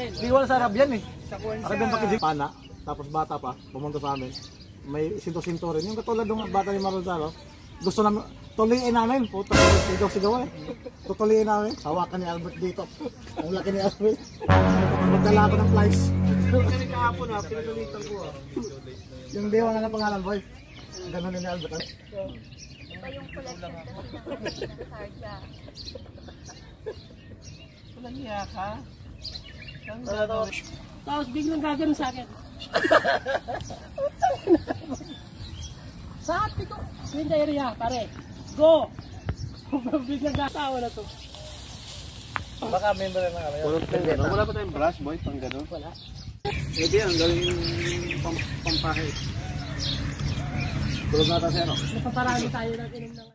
natin. Di wala sa Arabian eh. Arabian packaging. Pana, tapos bata pa, pumunta sa amin. May sinto-sinto rin. Yung katulad ng bata ni Marozaro, gusto namin, tuliin namin. Puta, sigaw eh. Tutuliin namin. Hawakan ni Albert dito. Ang laki ni Albert. Magdala ako ng flies. Kasi kahapon ha, pinatulitan ko ha. Yung dewa na ng pangalan, boy. Ganun din ni Albert. Iba yung collection kasi ng sarja. Walang iya ka. Tapos biglang gagano sa akin. Sabi ko, swing the area, pare. Go! Biglang gatawa na to. Baka member na kami. Wala pa tayong brush boy, pang gano'n. Wala. Hindi yan, galing pampahe. Tulog nata siya, no? Napaparami tayo ng inom ng